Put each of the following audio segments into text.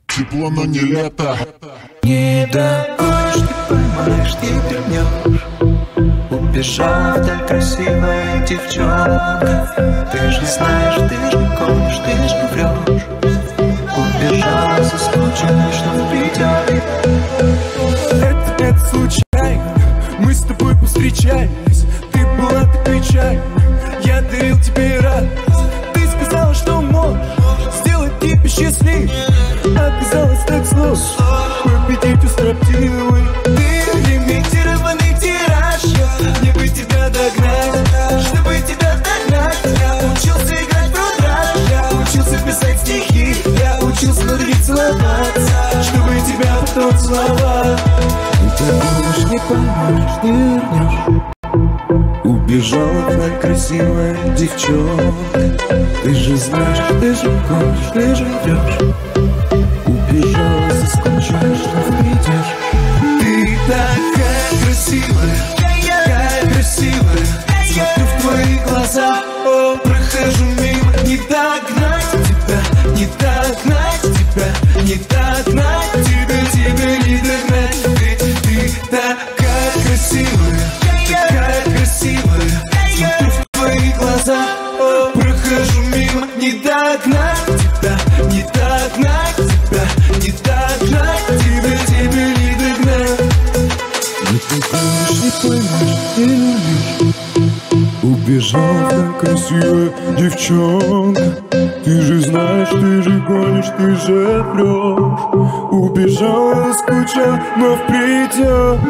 Тепло, но не лето. Не догонишь, не поймаешь, не вернешь. Убежала вдаль красивая девчонка. Ты же знаешь, ты же гонишь, ты же врешь. Убежала, соскучилась, но придет. Это случайно, мы с тобой повстречались. Ты была так печальна, я дарил тебе радость. Ты сказала, что можешь сделать тебя счастливым. Оказалось так сложно победить у строптивой. Ты лимитированный тираж, мне бы тебя догнать. Чтобы тебя догнать, я учился играть в роль. Я учился писать стихи, я учился внутри целоваться, чтобы тебя потом целовать. Ты думаешь, не поймешь, не вернешь. Убежала вдаль красивая девчонка. Ты же знаешь, ты же гонишь, ты же врешь. Убежала, заскучаешь, но придешь. Ты такая красивая, такая красивая. Смотрю в твои глаза, о, прохожу мимо. Не догнать тебя, не догнать тебя, не догнать тебя, тебя не догнать. Ты такая красивая, такая красивая. Смотрю в твои глаза, о, прохожу мимо. Не догнать тебя, не догнать тебя, не догнать тебя, тебя не догнать. Не поймешь, не поймешь, не вернешь. Убежала вдаль красивая девчонка. Ты же знаешь, ты же гонишь, ты же врешь. Убежала, скучал, но придет.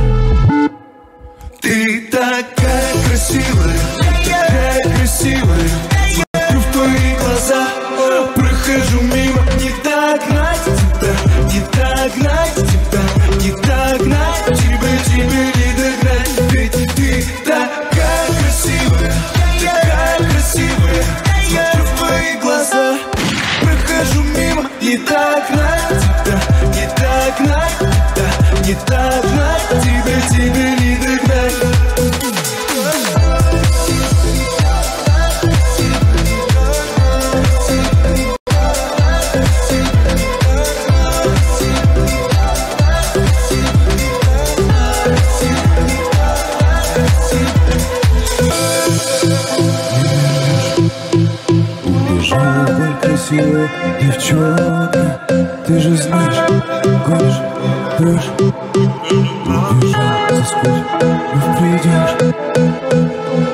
Ты такая красивая, такая красивая. Смотрю в твои глаза, прохожу мимо. Не догнать тебя, не догнать тебя, не догнать тебя, тебя не догнать. Ведь ты такая красивая, такая красивая. Смотрю в твои глаза, прохожу мимо. Не догнать тебя, не догнать тебя, не догнать тебя, тебя не догнать. Убежала вдаль красивая девчонка. Ты же знаешь, гонишь, врешь. Убежала, заскучишь, но придешь.